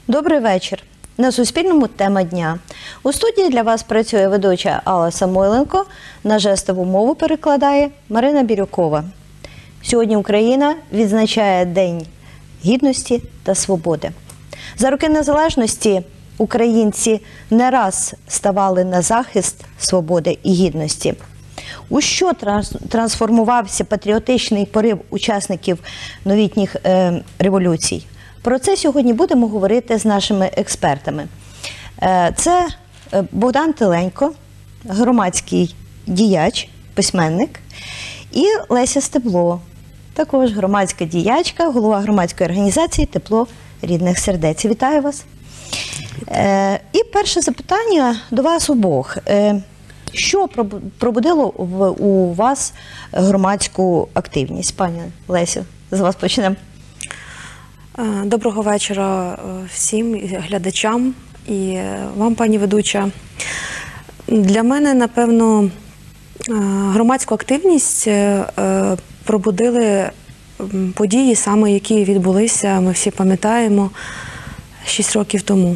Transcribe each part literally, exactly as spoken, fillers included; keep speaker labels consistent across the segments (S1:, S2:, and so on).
S1: Добрий вечір. На Суспільному тема дня. У студії для вас працює ведуча Алла Самойленко, на жестову мову перекладає Марина Бірюкова. Сьогодні Україна відзначає День гідності та свободи. За роки незалежності українці не раз ставали на захист свободи і гідності. У що трансформувався патріотичний порив учасників новітніх е, революцій? Про це сьогодні будемо говорити з нашими експертами. Е, це Богдан Теленько, громадський діяч, письменник, і Леся Стебло, також громадська діячка, голова громадської організації «Тепло рідних сердець». Вітаю вас. Е, і перше запитання до вас обох. Е, Що пробудило у вас громадську активність? Пані Лесю, з вас почнемо.
S2: Доброго вечора всім глядачам і вам, пані ведуча. Для мене, напевно, громадську активність пробудили події, саме які відбулися, ми всі пам'ятаємо, шість років тому.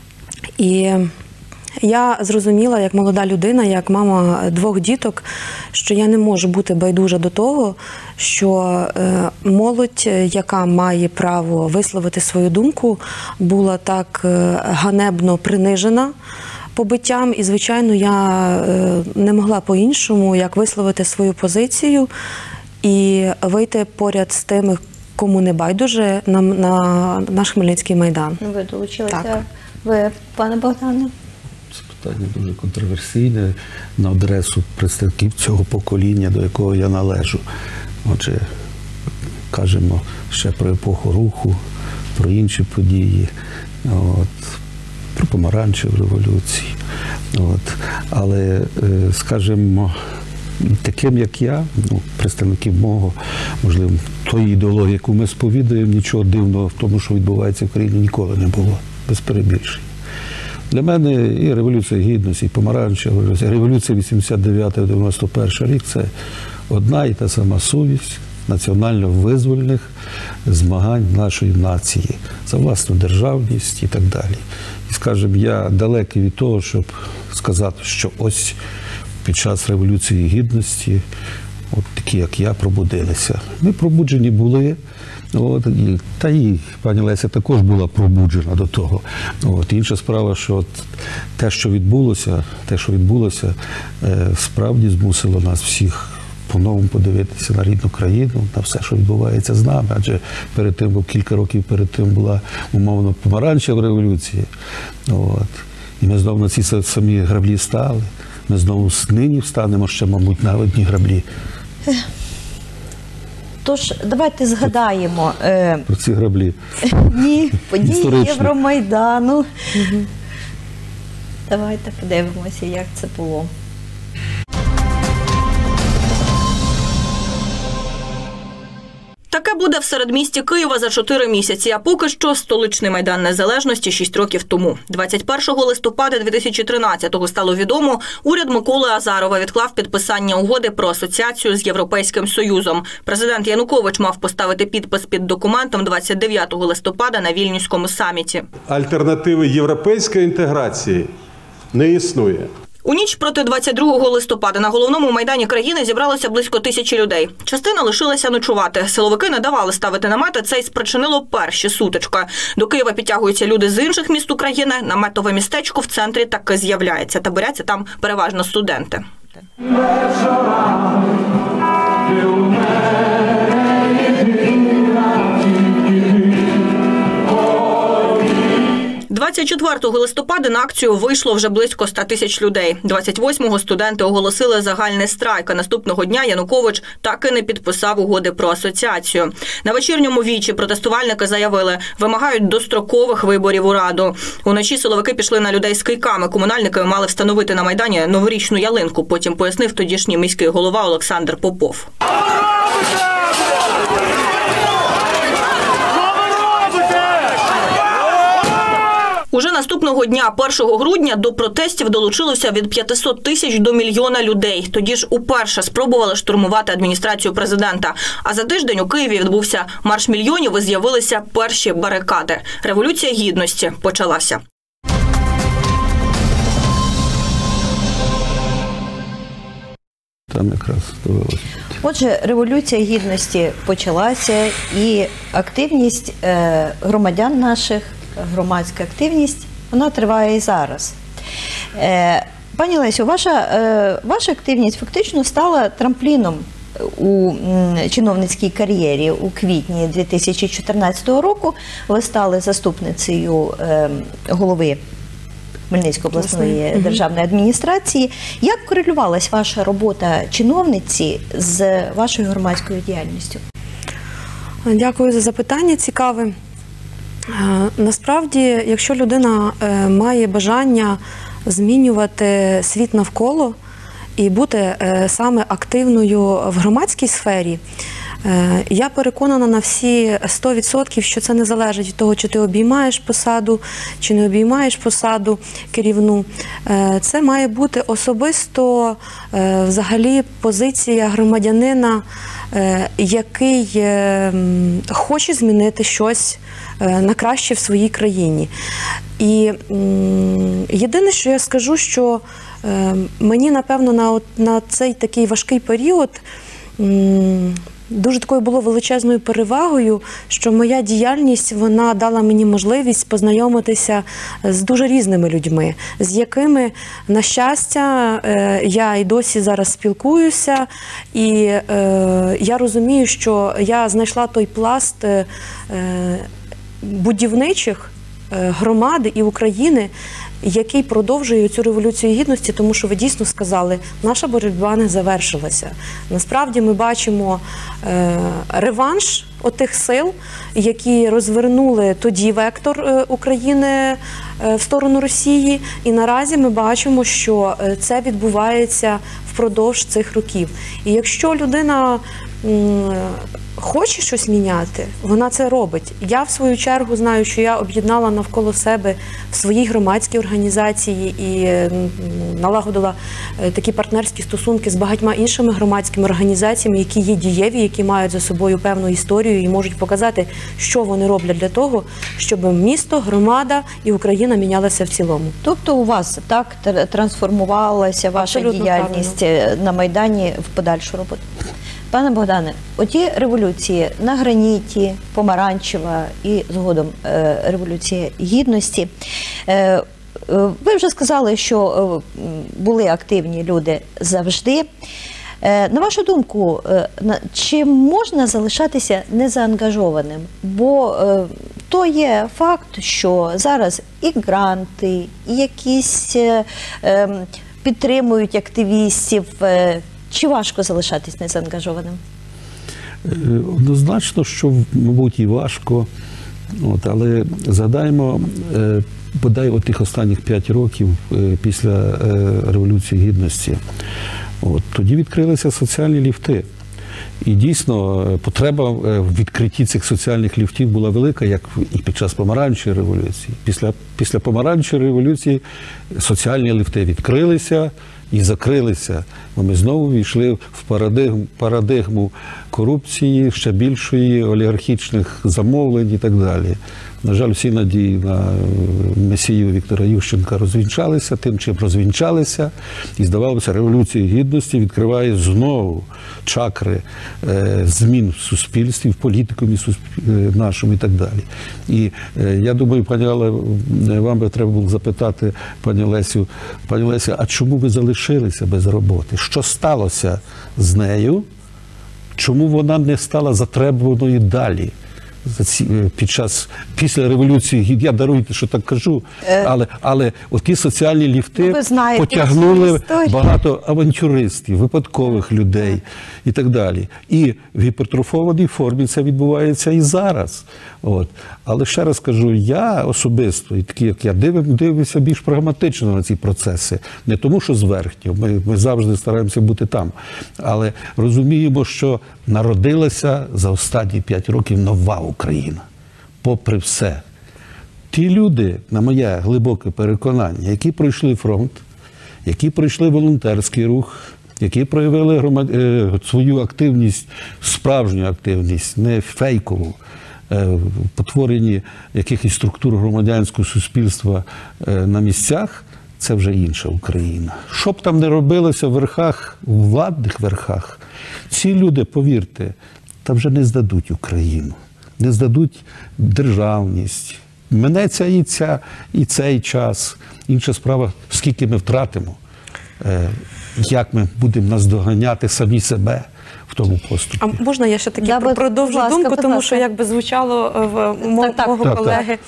S2: І я зрозуміла, як молода людина, як мама двох діток, що я не можу бути байдужа до того, що молодь, яка має право висловити свою думку, була так ганебно принижена побиттям. І, звичайно, я не могла по-іншому, як висловити свою позицію і вийти поряд з тими, кому не байдуже, на, на наш Хмельницький майдан.
S1: Ви долучилися. Так. Ви, пане Богдане?
S3: Питання дуже контроверсійне на адресу представників цього покоління, до якого я належу. Отже, кажемо ще про епоху руху, про інші події, от, про помаранчеву революцію. От. Але, скажімо, таким, як я, ну, представників мого, можливо, тої ідеології, яку ми сповідуємо, нічого дивного в тому, що відбувається в країні, ніколи не було, без перебільшень. Для мене і Революція Гідності, і Помаранчева революція, Революція вісімдесят дев'ятий - дев'яносто перший рік – це одна і та сама совість національно-визвольних змагань нашої нації за власну державність і так далі. І, скажімо, я далекий від того, щоб сказати, що ось під час Революції Гідності от такі, як я, пробудилися. Ми пробуджені були. От, і, та і пані Леся також була пробуджена до того. От, інша справа, що от, те, що відбулося, те, що відбулося, е, справді змусило нас всіх по-новому подивитися на рідну країну, на все, що відбувається з нами. Адже перед тим, бо кілька років перед тим була умовно помаранчева революція. От, і ми знову на ці самі граблі стали. Ми знову нині встанемо ще, мабуть, на одні граблі.
S1: Тож, давайте згадаємо. Е...
S3: Про ці граблі.
S1: Ні, події Євромайдану. Угу. Давайте подивимося, як це було.
S4: Таке буде в середмісті Києва за чотири місяці, а поки що столичний Майдан Незалежності шість років тому. двадцять першого листопада дві тисячі тринадцятого стало відомо, уряд Миколи Азарова відклав підписання угоди про асоціацію з Європейським Союзом. Президент Янукович мав поставити підпис під документом двадцять дев'ятого листопада на Вільнюському саміті.
S5: Альтернативи європейської інтеграції не існує.
S4: У ніч проти двадцять другого листопада на головному майдані країни зібралося близько тисячі людей. Частина лишилася ночувати. Силовики не давали ставити намети, це й спричинило перші сутички. До Києва підтягуються люди з інших міст України. Наметове містечко в центрі таки з'являється. Таборяться там переважно студенти. двадцять четвертого листопада на акцію вийшло вже близько ста тисяч людей. двадцять восьмого студенти оголосили загальний страйк, а наступного дня Янукович так і не підписав угоди про асоціацію. На вечірньому вічі протестувальники заявили, вимагають дострокових виборів у Раду. Уночі силовики пішли на людей з кийками. Комунальники мали встановити на Майдані новорічну ялинку, потім пояснив тодішній міський голова Олександр Попов. Уже наступного дня, першого грудня, до протестів долучилося від п'ятисот тисяч до мільйона людей. Тоді ж уперше спробували штурмувати адміністрацію президента. А за тиждень у Києві відбувся марш мільйонів і з'явилися перші барикади. Революція Гідності почалася.
S3: Там якраз довелося.
S1: Отже, Революція Гідності почалася, і активність е, громадян наших, громадська активність, вона триває і зараз. Е, пані Лесю, ваша, е, ваша активність фактично стала трампліном у м, чиновницькій кар'єрі. У квітні дві тисячі чотирнадцятого року ви стали заступницею е, голови Хмельницької обласної
S2: Угу.
S1: державної адміністрації. Як корелювалась ваша робота чиновниці з вашою громадською діяльністю?
S2: Дякую за запитання цікаве. Е, Насправді, якщо людина е, має бажання змінювати світ навколо і бути е, саме активною в громадській сфері, е, я переконана на всі сто відсотків, що це не залежить від того, чи ти обіймаєш посаду, чи не обіймаєш посаду керівну. Е, Це має бути особисто е, взагалі позиція громадянина, е, який е, м, хоче змінити щось е, на краще в своїй країні. І м, єдине, що я скажу, що е, мені, напевно, на, от- на цей такий важкий період м, дуже такою було величезною перевагою, що моя діяльність, вона дала мені можливість познайомитися з дуже різними людьми, з якими, на щастя, е, я і досі зараз спілкуюся, і е, я розумію, що я знайшла той пласт е, е, будівничих е, громади і України, який продовжує цю Революцію Гідності, тому що ви дійсно сказали, наша боротьба не завершилася. Насправді ми бачимо е, реванш отих сил, які розвернули тоді вектор е, України е, в сторону Росії, і наразі ми бачимо, що е, це відбувається впродовж цих років. І якщо людина м, хоче щось міняти, вона це робить. Я, в свою чергу, знаю, що я об'єднала навколо себе в своїй громадській організації і м, налагодила е, такі партнерські стосунки з багатьма іншими громадськими організаціями, які є дієві, які мають за собою певну історію і можуть показати, що вони роблять для того, щоб місто, громада і Україна мінялися в цілому.
S1: Тобто у вас так тр- трансформувалася ваша
S2: Абсолютно
S1: діяльність е, на Майдані в подальшу роботу? Пане Богдане, оті революції на граніті, помаранчева і згодом е, Революція Гідності. Е, е, ви вже сказали, що е, м, були активні люди завжди. Е, на вашу думку, е, на- чи можна залишатися незаангажованим? Бо е, то є факт, що зараз і гранти, і якісь е, е, підтримують активістів. Е, Чи важко залишатись незаангажованим?
S3: Е, Однозначно, що, мабуть, і важко. От, але згадаємо, е, бодай от тих останніх п'ять років е, після е, Революції Гідності. От, тоді відкрилися соціальні ліфти. І дійсно е, потреба е, в відкритті цих соціальних ліфтів була велика, як і під час Помаранчевої революції. Після, після Помаранчевої революції соціальні ліфти відкрилися і закрилися. Бо ми знову війшли в парадигму, парадигму корупції, ще більшої, олігархічних замовлень і так далі. На жаль, всі надії на месію Віктора Ющенка розвінчалися, тим, чим розвінчалися. І, здавалося, Революція Гідності відкриває знову чакри е, змін в суспільстві, в політикумі суспіль... нашому і так далі. І е, я думаю, пані Але, вам би треба було запитати, пані Лесю, пані Леся, а чому ви залишилися без роботи? Що сталося з нею? Чому вона не стала затребуваною далі? Під час, після Революції Гідності, я даруйте, що так кажу, але, але ті соціальні ліфти
S1: ну, ви знаєте,
S3: потягнули багато авантюристів, випадкових людей і так далі. І в гіпертрофованій формі це відбувається і зараз. От. Але ще раз кажу, я особисто, і такі, як я, дивив, дивився більш прагматично на ці процеси. Не тому, що зверхньо, ми, ми завжди стараємося бути там. Але розуміємо, що народилася за останні п'ять років нова Україна. Попри все. ті люди, на моє глибоке переконання, які пройшли фронт, які пройшли волонтерський рух, які проявили громад... свою активність, справжню активність, не фейкову, в потворенні якихось структур громадянського суспільства на місцях, це вже інша Україна. Що б там не робилося в верхах, в владних верхах, ці люди, повірте, та вже не здадуть Україну, не здадуть державність. Минеться і, ця, і цей час. Інша справа, скільки ми втратимо, як ми будемо наздоганяти самі себе в тому поступі.
S2: А можна я ще таки
S1: Да, будь
S2: продовжу
S1: ласка,
S2: думку,
S1: будь
S2: тому
S1: ласка.
S2: що якби звучало в мо-
S1: Так, так.
S2: мого
S3: Так, так.
S2: колеги.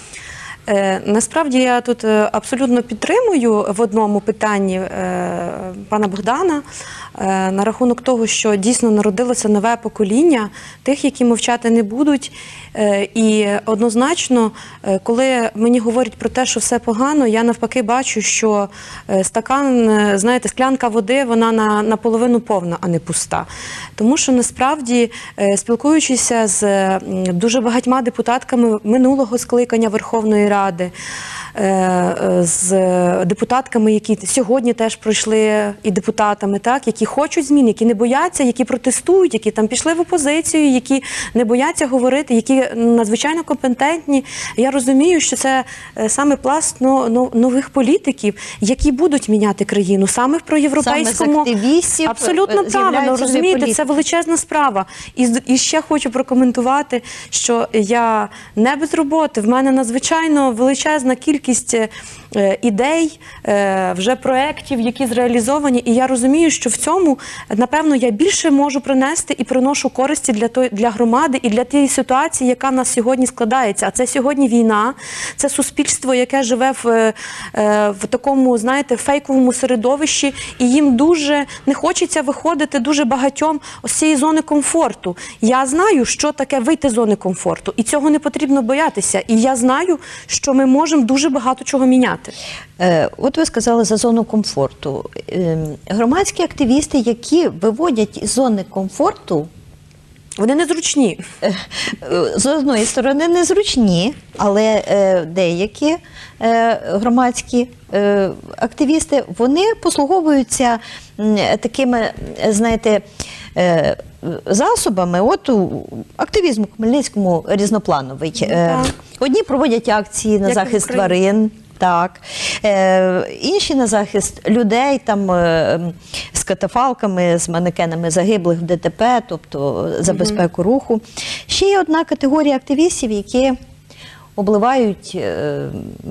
S2: Е, Насправді я тут е, абсолютно підтримую в одному питанні е, пана Богдана е, на рахунок того, що дійсно народилося нове покоління тих, які мовчати не будуть. Е, І однозначно, е, коли мені говорять про те, що все погано, я навпаки бачу, що е, стакан, е, знаєте, склянка води, вона на, наполовину повна, а не пуста. Тому що насправді, е, спілкуючися з м, дуже багатьма депутатками минулого скликання Верховної Ради, е, е, з депутатками, які сьогодні теж пройшли, і депутатами, так, які хочуть змін, які не бояться, які протестують, які там пішли в опозицію, які не бояться говорити, які надзвичайно компетентні. Я розумію, що це е, саме пласт но- но- нових політиків, які будуть міняти країну саме в проєвропейському.
S1: Саме з активістів, е,
S2: Абсолютно правильно,
S1: з'являються нові
S2: розумієте,
S1: політики.
S2: це величезна справа. І, з- і ще хочу прокоментувати, що я не без роботи, в мене надзвичайно величезна кількість е, ідей, е, вже проєктів, які зреалізовані, і я розумію, що в цьому, напевно, я більше можу принести і приношу користі для, той, для громади і для тієї ситуації, яка в нас сьогодні складається. А це сьогодні війна, це суспільство, яке живе в, е, в такому, знаєте, фейковому середовищі, і їм дуже не хочеться виходити дуже багатьом з цієї зони комфорту. Я знаю, що таке вийти з зони комфорту, і цього не потрібно боятися. І я знаю, що ми можемо дуже багато чого міняти.
S1: Е, От ви сказали за зону комфорту. Е, Громадські активісти, які виводять із зони комфорту,
S2: Вони незручні.
S1: е, е, з одної сторони незручні, але е, деякі е, громадські е, активісти, вони послуговуються м, такими, е, знаєте, е, засобами. От у активізму Хмельницькому різноплановий. Е,
S2: так.
S1: Одні проводять акції на
S2: Як і в
S1: захист
S2: Україні.
S1: тварин. Так. Е, інші на захист людей там, е, з катафалками, з манекенами загиблих в ДТП, тобто за безпеку руху. Ще є одна категорія активістів, які обливають е,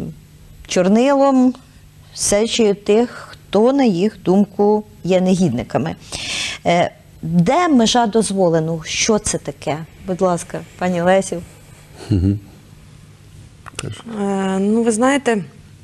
S1: чорнилом, сечею тих, хто, на їх думку, є негідниками. Е, де межа дозволеного? Що це таке? Будь ласка, пані Лесю.
S2: Е, ну, ви знаєте,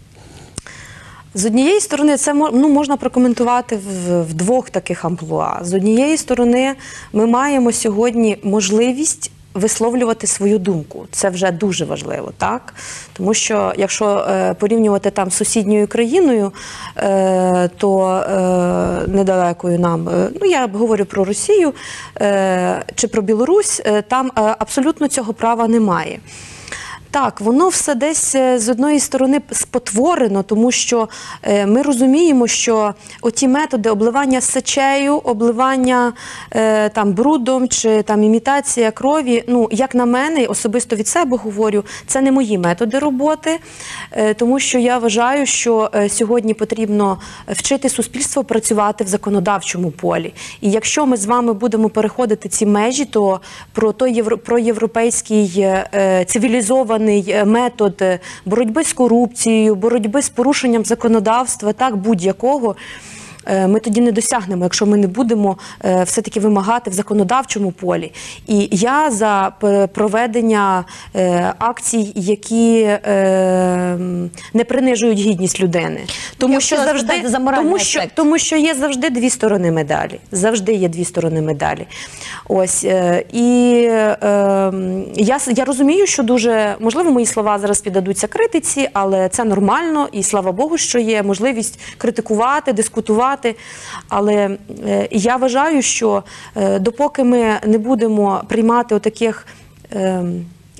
S2: з однієї сторони, це мо- ну, можна прокоментувати в, в двох таких амплуа. З однієї сторони, ми маємо сьогодні можливість висловлювати свою думку. Це вже дуже важливо, так? Тому що, якщо е, порівнювати там з сусідньою країною, е, то е, недалекою нам, е, ну я говорю про Росію е, чи про Білорусь, е, там е, абсолютно цього права немає. Так, воно все десь е, з одної сторони спотворено, тому що е, ми розуміємо, що оті методи обливання сечею, обливання е, там брудом чи там імітація крові, ну, як на мене, особисто від себе говорю, це не мої методи роботи, е, тому що я вважаю, що е, сьогодні потрібно вчити суспільство працювати в законодавчому полі. І якщо ми з вами будемо переходити ці межі, то про той євро, про європейський е, цивілізований метод боротьби з корупцією, боротьби з порушенням законодавства, так, будь-якого, ми тоді не досягнемо, якщо ми не будемо е, все-таки вимагати в законодавчому полі. І я за проведення е, акцій, які е, не принижують гідність людини. Тому
S1: Якщо
S2: що,
S1: вас
S2: завжди,
S1: питати за моральний
S2: тому, що,
S1: аспект.
S2: тому що є завжди дві сторони медалі. Завжди є дві сторони медалі. Ось. Е, і е, я, я розумію, що дуже, можливо, мої слова зараз піддадуться критиці, але це нормально, і слава Богу, що є можливість критикувати, дискутувати. Але е, я вважаю, що е, допоки ми не будемо приймати отаких е,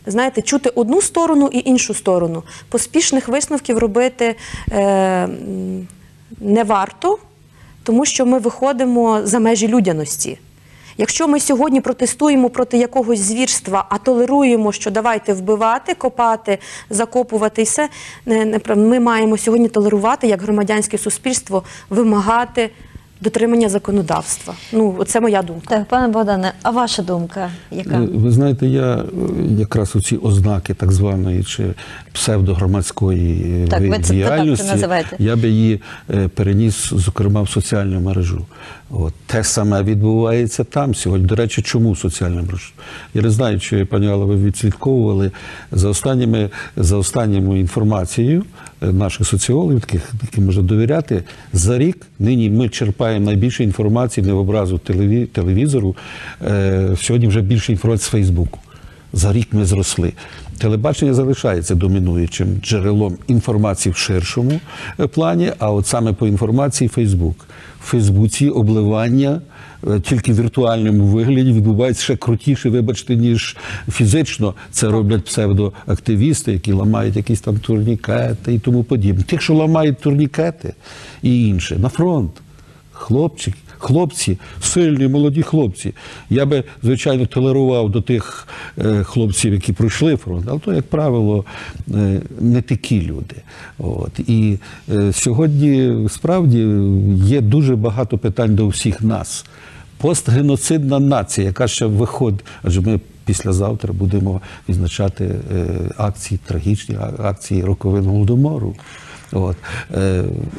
S2: знаєте, чути одну сторону і іншу сторону. Поспішних висновків робити е, м, не варто, тому що ми виходимо за межі людяності. Якщо ми сьогодні протестуємо проти якогось звірства, а толеруємо, що давайте вбивати, копати, закопувати і все, не, не, ми маємо сьогодні толерувати, як громадянське суспільство, вимагати дотримання законодавства. Ну, це моя думка.
S1: Так, пане Богдане, а ваша думка яка?
S3: Ви знаєте, я якраз оці ознаки так званої чи псевдогромадської
S1: Так, ви це-
S3: діяльності,
S1: так це називаєте.
S3: я би її е, переніс, зокрема, в соціальну мережу. От. Те саме відбувається там сьогодні. До речі, чому соціальна мережа? Я не знаю, чи, пані Алла, ви відслідковували за останніми, за останніми інформацією е, наших соціологів, таких, яким можна довіряти, за рік нині ми черпаємо найбільше інформації, не в образу телеві, телевізору, е, сьогодні вже більше інформації з Фейсбуку. За рік ми зросли. Телебачення залишається домінуючим джерелом інформації в ширшому е, плані, а от саме по інформації Фейсбук. В Фейсбуці обливання е, тільки в віртуальному вигляді відбувається ще крутіше, вибачте, ніж фізично. Це роблять псевдоактивісти, які ламають якісь там турнікети і тому подібне. Тих, що ламають турнікети і інше, на фронт. Хлопчик, хлопці, сильні, молоді хлопці. Я би, звичайно, толерував до тих е, хлопців, які пройшли фронт, але то, як правило, е, не такі люди. От. І е, сьогодні, справді, є дуже багато питань до всіх нас. Постгеноцидна нація, яка ще виходить, адже ми післязавтра будемо відзначати е, акції, трагічні акції роковин Голодомору. От. Е,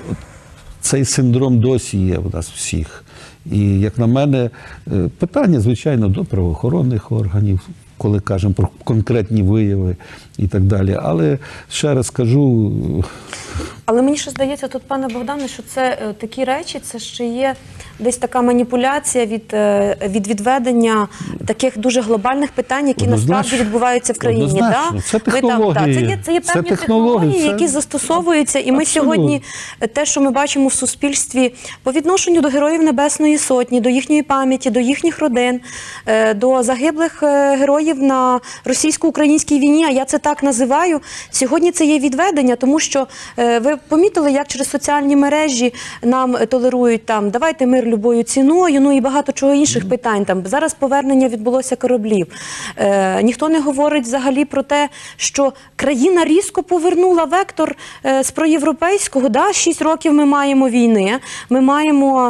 S3: Цей синдром досі є в нас всіх. І, як на мене, питання, звичайно, до правоохоронних органів, коли кажемо про конкретні вияви і так далі. Але, ще раз кажу...
S2: Але мені ще здається тут, пане Богдане, що це е, такі речі, це ще є десь така маніпуляція від, е, від відведення таких дуже глобальних питань, які
S3: Однозначно.
S2: насправді відбуваються в країні.
S3: Однозначно.
S2: Да?
S3: Це
S2: Ви там, да, це
S3: технології.
S2: є, це є
S3: Це
S2: певні
S3: технології,
S2: технології,
S3: це-
S2: які застосовуються. І ми
S3: Абсолютно.
S2: сьогодні е, те, що ми бачимо в суспільстві по відношенню до Героїв Небесної Сотні, до їхньої пам'яті, до їхніх родин, е, до загиблих е, героїв на російсько-українській війні, а я це так називаю, сьогодні це є відведення, тому що е, ви помітили, як через соціальні мережі нам толерують там давайте мир любою ціною, ну і багато чого інших питань. Там зараз повернення відбулося кораблів. Е, ніхто не говорить взагалі про те, що країна різко повернула вектор е, з проєвропейського. Да? Шість років ми маємо війни, ми маємо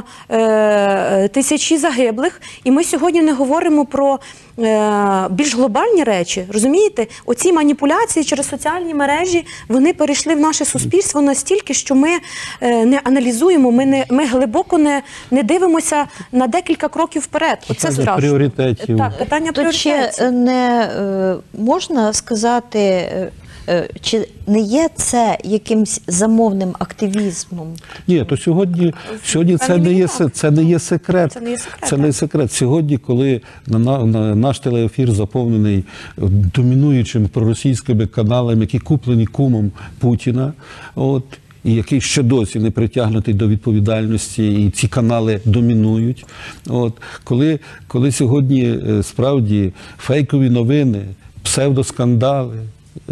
S2: е, тисячі загиблих, і ми сьогодні не говоримо про е, більш глобальні речі. Розумієте? Оці маніпуляції через соціальні мережі, вони перейшли в наше суспільство настільки, що ми е, не аналізуємо, ми, не, ми глибоко не, не дивимося на декілька кроків вперед. Оце
S3: Питання
S2: страшно.
S3: пріоритетів.
S2: Так, питання
S1: Тут ще
S2: пріоритетів.
S1: не е, можна сказати, е, е, чи не є це якимсь замовним активізмом?
S3: Ні, то сьогодні, сьогодні це,
S2: Певні
S3: не є,
S2: мені
S3: се- це не є секрет.
S2: Це не є секрет,
S3: Це не є секрет. Сьогодні, коли на, на, на наш телеефір заповнений домінуючими проросійськими каналами, які куплені кумом Путіна, от, і який ще досі не притягнутий до відповідальності, і ці канали домінують. От, коли, коли сьогодні е, справді фейкові новини, псевдоскандали, е,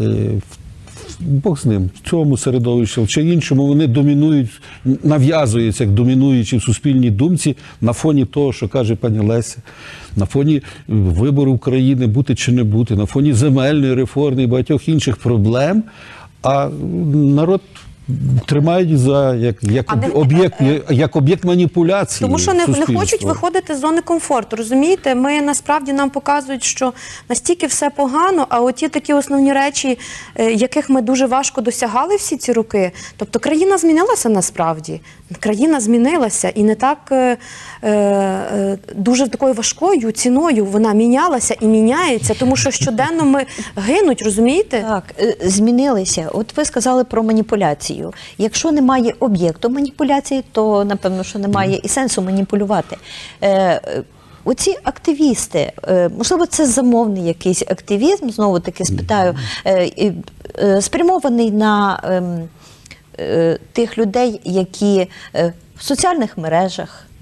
S3: Бог з ним, в цьому середовищі чи іншому, вони домінують, нав'язуються як домінуючі в суспільній думці на фоні того, що каже пані Леся, на фоні вибору України бути чи не бути, на фоні земельної реформи і багатьох інших проблем, а народ тримають за як, як
S2: А не-
S3: об'єкт як об'єкт маніпуляції.
S2: Тому що не, не
S3: суспільства.
S2: хочуть виходити з зони комфорту, розумієте? Ми насправді нам показують, що настільки все погано, а от ті такі основні речі, е, яких ми дуже важко досягали всі ці роки. Тобто країна змінилася насправді. Країна змінилася і не так е, е, дуже такою важкою ціною вона мінялася і міняється, тому що щоденно ми гинуть, розумієте?
S1: Так, е, змінилися. От ви сказали про маніпуляцію. Якщо немає об'єкту маніпуляції, то, напевно, що немає і сенсу маніпулювати. Е, е, Оці активісти, е, можливо, це замовний якийсь активізм, знову-таки спитаю, е, е, е, спрямований на е, е, тих людей, які е, в соціальних мережах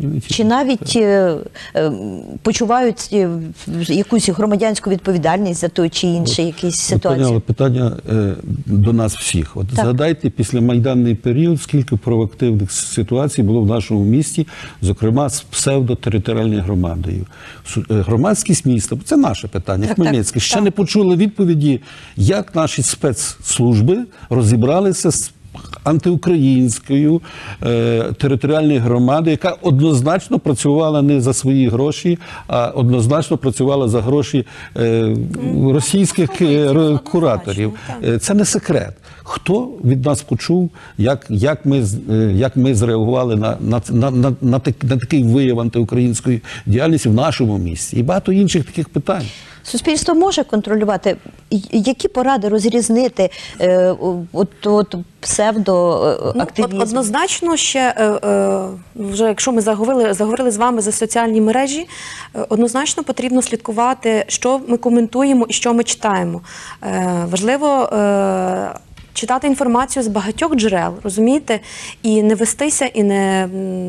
S1: чи навіть е, е, почувають е, якусь громадянську відповідальність за той чи інший якийсь ситуацію?
S3: Питання, питання е, до нас всіх. От
S1: Так.
S3: згадайте, після майданний період, скільки провоактивних ситуацій було в нашому місті, зокрема з псевдотериторіальною громадою. Су- е, Громадськість міста, це наше питання,
S1: Так,
S3: Хмельницьке,
S1: так,
S3: ще
S1: так.
S3: не почули відповіді, як наші спецслужби розібралися з антиукраїнською е, територіальною громадою, яка однозначно працювала не за свої гроші, а однозначно працювала за гроші е, російських е, р- кураторів. Е, Це не секрет. Хто від нас почув, як, як, ми, з- е, як ми зреагували на, на, на, на, на, так- на такий вияв антиукраїнської діяльності в нашому місті? І багато інших таких питань.
S1: Суспільство може контролювати, І- які поради розрізнити е, от, от псевдоактивізм?
S2: Ну, от однозначно ще, е, е, вже якщо ми заговорили, заговорили з вами за соціальні мережі, е, однозначно потрібно слідкувати, що ми коментуємо і що ми читаємо. Е, важливо е, читати інформацію з багатьох джерел, розумієте, і не вестися, і не,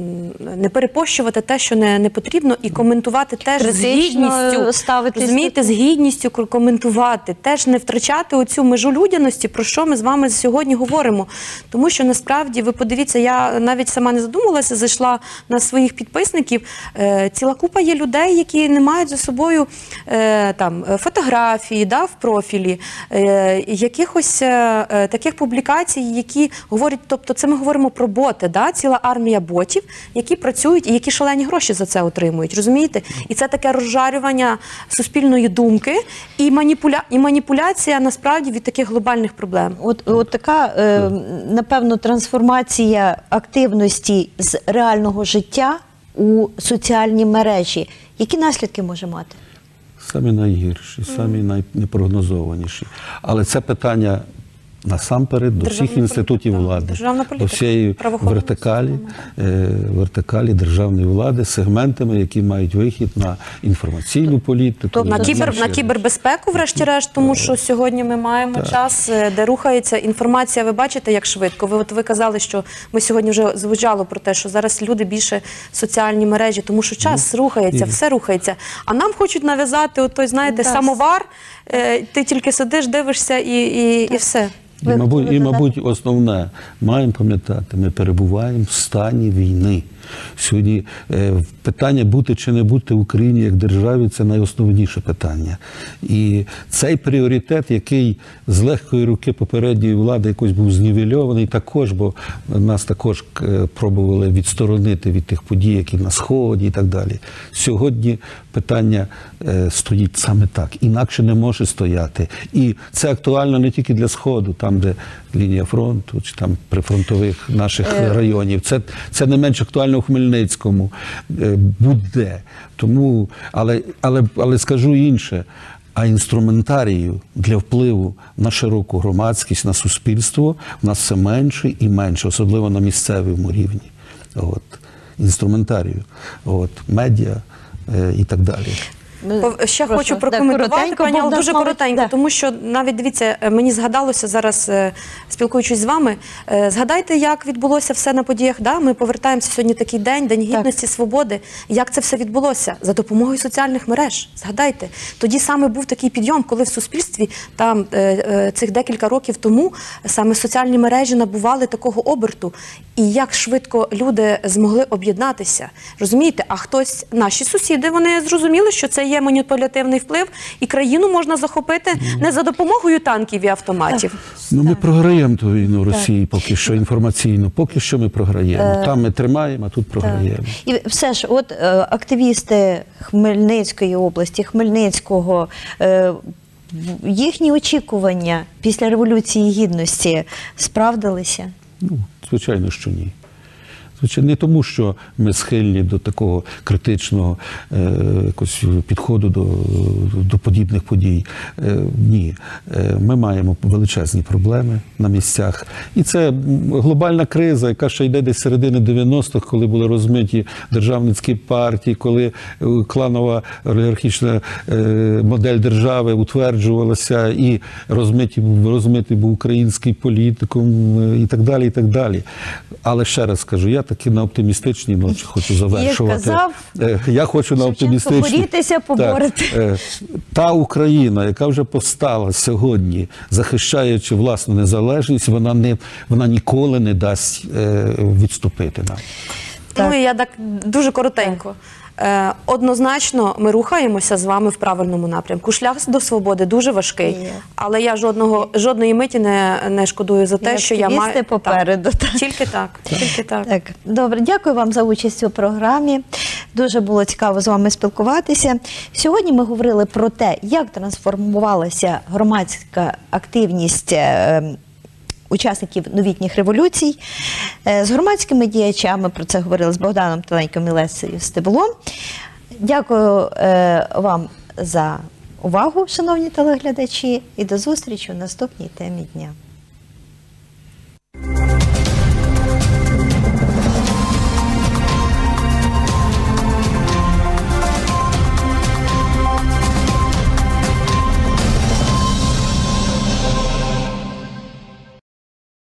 S2: м, не перепощувати те, що не, не потрібно, і коментувати теж з
S1: Критично
S2: гідністю,
S1: ставитись до-
S2: розумієте, з гідністю кор- коментувати, теж не втрачати оцю межу людяності, про що ми з вами сьогодні говоримо. Тому що насправді, ви подивіться, я навіть сама не задумалася, зайшла на своїх підписників. Е, ціла купа є людей, які не мають за собою е, там фотографії, да, в профілі, е, якихось е, е, таких публікацій, які говорять, тобто це ми говоримо про боти, да, ціла армія ботів, які працюють і які шалені гроші за це отримують, розумієте? І це таке розжарювання суспільної думки і, маніпуля... і маніпуляція насправді від таких глобальних проблем.
S1: От, от така, е, напевно, трансформація активності з реального життя у соціальні мережі. Які наслідки може мати?
S3: Самі найгірші, самі найнепрогнозованіші. Але це питання насамперед до всіх
S2: Державна
S3: інститутів
S2: політика.
S3: влади,
S2: Державна
S3: до
S2: політика.
S3: всієї
S2: Правоохоронна
S3: вертикалі, е, вертикалі державної влади, сегментами, які мають вихід на інформаційну політику.
S1: Тобто
S2: На,
S3: на
S2: кібер,
S3: інші
S2: на
S3: речі.
S2: кібербезпеку, врешті-решт, тому що сьогодні ми маємо час, е, де рухається інформація. Ви бачите, як швидко. Ви, от ви казали, що ми сьогодні вже звучало про те, що зараз люди більше соціальні мережі, тому що час рухається,
S3: і-
S2: все рухається. А нам хочуть нав'язати отой, знаєте,
S1: Так.
S2: самовар, е, ти тільки сидиш, дивишся і, і, і все.
S3: І,
S1: Ви
S3: мабуть,
S1: хотіли
S3: і,
S1: додати?
S3: мабуть, основне, маємо пам'ятати, ми перебуваємо в стані війни. Сьогодні е, питання бути чи не бути в Україні як державі – це найосновніше питання. І цей пріоритет, який з легкої руки попередньої влади якось був знівельований також, бо нас також е, пробували відсторонити від тих подій, які на Сході і так далі. Сьогодні питання е, стоїть саме так, інакше не може стояти. І це актуально не тільки для Сходу, там, де лінія фронту, чи там прифронтових наших районів. Це, це не менш актуально у Хмельницькому. Е, Будь-де. Тому, але, але, але скажу інше. А інструментарію для впливу на широку громадськість, на суспільство в нас все менше і менше, особливо на місцевому рівні. От. Інструментарію. От. Медіа е, і так далі.
S2: Пов- Ще
S1: Прошу.
S2: хочу
S1: Да,
S2: прокоментувати,
S1: коротенько,
S2: пані, але
S1: Богдан
S2: дуже
S1: Смолець,
S2: коротенько,
S1: да.
S2: тому що навіть, дивіться, е, мені згадалося зараз, е, спілкуючись з вами, е, згадайте, як відбулося все на подіях, да? Ми повертаємося сьогодні такий день, День гідності, свободи. Як це все відбулося? За допомогою соціальних мереж. Згадайте. Тоді саме був такий підйом, коли в суспільстві там е, е, цих декілька років тому саме соціальні мережі набували такого оберту. І як швидко люди змогли об'єднатися. Розумієте? А хтось, наші сусіди, вони зрозуміли, що це є маніпулятивний вплив, і країну можна захопити не за допомогою танків і автоматів.
S3: Ну, ми програємо ту війну Росії поки що інформаційно. Поки що ми програємо. Там ми тримаємо, а тут програємо.
S1: І все ж, от е, активісти Хмельницької області, Хмельницького, е, в- їхні очікування після Революції Гідності справдилися?
S3: Ну, звичайно, що ні. Звичайно, не тому, що ми схильні до такого критичного е, якось підходу до, до подібних подій. Е, ні. Е, ми маємо величезні проблеми на місцях. І це глобальна криза, яка ще йде десь з середини дев'яностих, коли були розмиті державницькі партії, коли е, кланова олігархічна е, модель держави утверджувалася, і розмиті, був- розмитий був український політикум е, і так далі, і так далі. Але ще раз скажу, я все-таки на оптимістичній ноті хочу завершувати.
S1: казав
S3: Е, Я хочу на
S1: Шевченко,
S3: оптимістичній.
S1: борітеся, поборете.
S3: Так, е, та Україна, яка вже постала сьогодні, захищаючи власну незалежність, вона, не, вона ніколи не дасть е, відступити нам.
S1: Так.
S2: Ну і я так дуже коротенько. Е, однозначно, ми рухаємося з вами в правильному напрямку. Шлях до свободи дуже важкий,
S1: Є.
S2: але я жодного, жодної миті не, не шкодую за те,
S1: І
S2: що я маю...
S1: активісти попереду,
S2: Так.
S1: так.
S2: Тільки так, тільки так.
S1: Так, добре, дякую вам за участь у програмі. Дуже було цікаво з вами спілкуватися. Сьогодні ми говорили про те, як трансформувалася громадська активність е, учасників новітніх революцій. Е, З громадськими діячами про це говорили з Богданом Теленьком і Лесею Стеблом. Дякую е, вам за увагу, шановні телеглядачі, і до зустрічі у наступній темі дня.